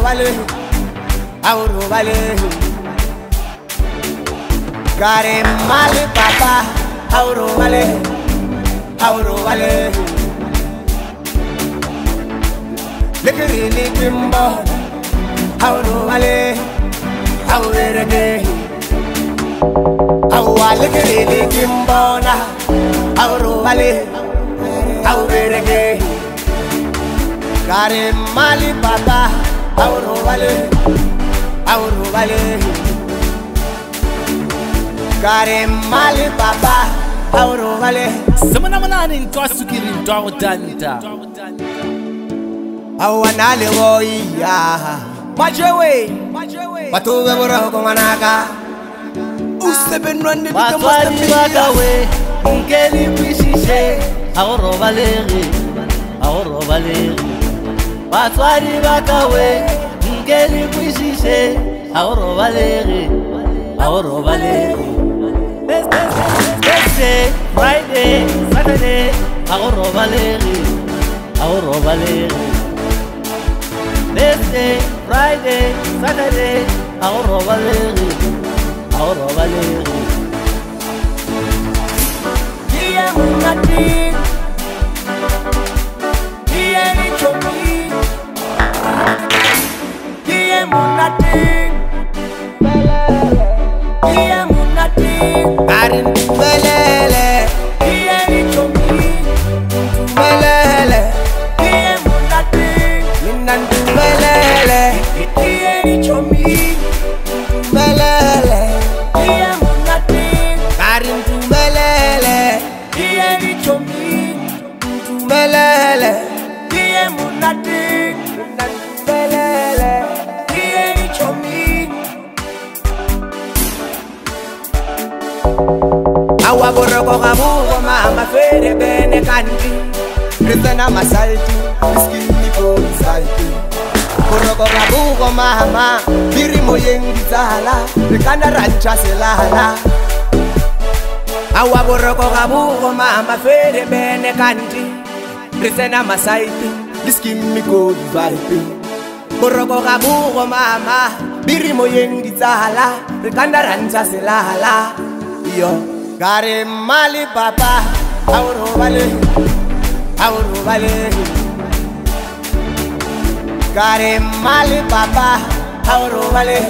robale. Care male papa, robale. Lekiri kimbo, robale, verege. Lekiri kimbo na, robale, verege. Care male papa, robale. Care male papa, robale. Semana manani nkwasukiri ntwa danta. Awanale woya, majewe, batuwe boro komanaka. Usebenwande batwari bagawe, ngeli kwishishe, robaleri. Batwari bagawe, ngeli kwishishe, robaleri. Thursday, Friday, Saturday, robaleri. Thursday, Friday, Saturday, robaleri. Diye munati, diye ni chomi, diye munati, karin belele, diye ni chomi, belele, diye munati, minan belele, diye ni chomi, belele, diye munati, karin belele, diye ni chomi, belele, diye munati, minan belele, diye ni chomi. Awa boroko kabugo mama fere bene kanti Rizana masalti, miskini po salti Boroko kabugo mama, birimo yengi zala Rikanda rancha selala Awa boroko kabugo mama fere bene kanti Rizana masalti, miskini po salti Boroko kabugo mama, birimo yengi zala Rikanda rancha selala Yo Care male papa, robale. Care male papa, robale.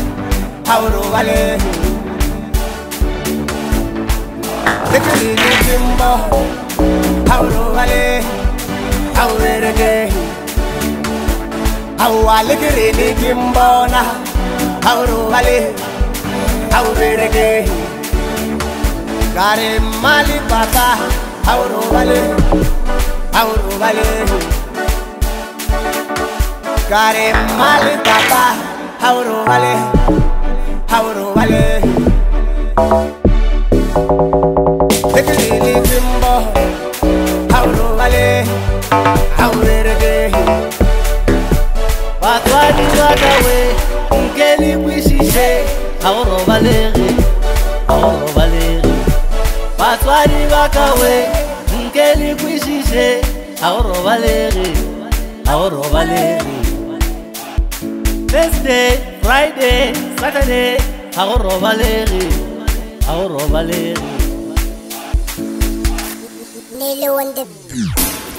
Lekiri kimbo, robale, verege. Lekiri kimbo na, robale, verege. Care male papa, robale. Care male papa, robale. Lekiri kimbo, robale, verege. Batwari bagawe, ngeli kwishishe, robaleri. Batwari bagawe, ngeli kwishishe, robaleri. Thursday, Friday, Saturday, robaleri. Lilo on the